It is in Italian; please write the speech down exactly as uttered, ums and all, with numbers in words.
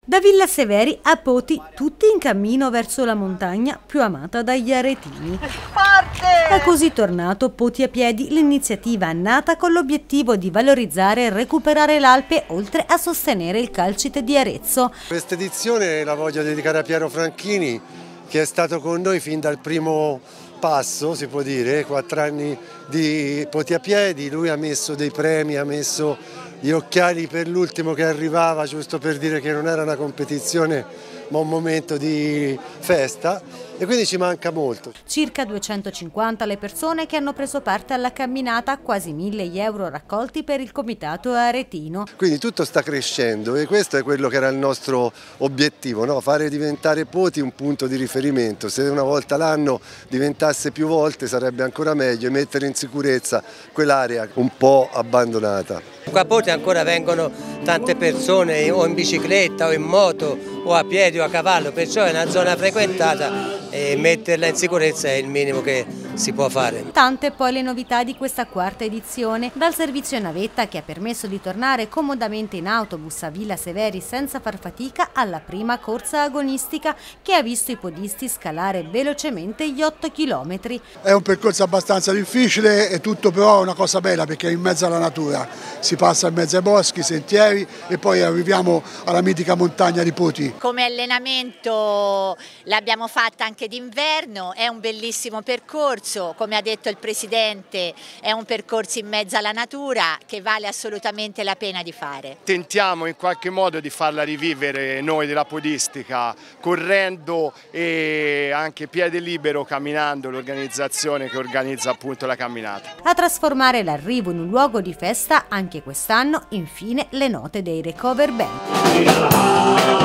Da Villa Severi a Poti, tutti in cammino verso la montagna più amata dagli aretini. Forte! È così tornato Poti a piedi, l'iniziativa nata con l'obiettivo di valorizzare e recuperare l'Alpe, oltre a sostenere il calcite di Arezzo. Questa edizione la voglio dedicare a Piero Franchini, che è stato con noi fin dal primo passo, si può dire, quattro anni di Poti a piedi. Lui ha messo dei premi, ha messo gli occhiali per l'ultimo che arrivava, giusto per dire che non era una competizione ma un momento di festa, e quindi ci manca molto. Circa duecentocinquanta le persone che hanno preso parte alla camminata, quasi mille gli euro raccolti per il comitato aretino. Quindi tutto sta crescendo e questo è quello che era il nostro obiettivo, no? Fare diventare Poti un punto di riferimento. Se una volta l'anno diventasse più volte sarebbe ancora meglio, e mettere in sicurezza quell'area un po' abbandonata. Qua a Poti ancora vengono tante persone o in bicicletta o in moto o a piedi o a cavallo, perciò è una zona frequentata e metterla in sicurezza è il minimo che si può fare. Tante poi le novità di questa quarta edizione, dal servizio navetta che ha permesso di tornare comodamente in autobus a Villa Severi senza far fatica, alla prima corsa agonistica che ha visto i podisti scalare velocemente gli otto chilometri. È un percorso abbastanza difficile e tutto però è una cosa bella perché è in mezzo alla natura, si passa in mezzo ai boschi, sentieri e poi arriviamo alla mitica montagna di Poti. Come allenamento l'abbiamo fatta anche d'inverno, è un bellissimo percorso, come ha detto il Presidente è un percorso in mezzo alla natura che vale assolutamente la pena di fare. Tentiamo in qualche modo di farla rivivere noi della podistica, correndo e anche piede libero, camminando, l'organizzazione che organizza appunto la camminata. A trasformare l'arrivo in un luogo di festa anche quest'anno, infine, le note dei Recover Band.